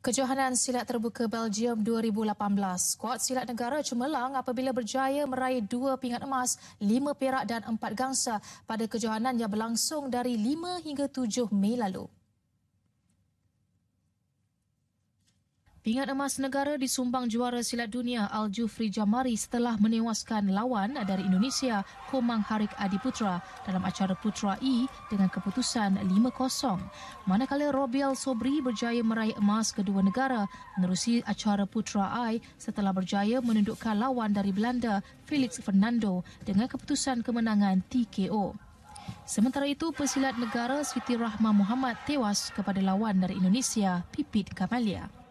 Kejohanan silat terbuka Belgium 2018. Skuad silat negara cemerlang apabila berjaya meraih 2 pingat emas, 5 perak dan 4 gangsa pada kejohanan yang berlangsung dari 5 hingga 7 Mei lalu. Pingat emas negara disumbang juara silat dunia Al-Jufri Jamari setelah menewaskan lawan dari Indonesia Komang Harik Adiputra dalam acara Putra E dengan keputusan 5-0. Manakala Robiel Sobri berjaya meraih emas kedua negara menerusi acara Putra I setelah berjaya menundukkan lawan dari Belanda Felix Fernando dengan keputusan kemenangan TKO. Sementara itu, pesilat negara Siti Rahma Muhammad tewas kepada lawan dari Indonesia Pipit Kamalia.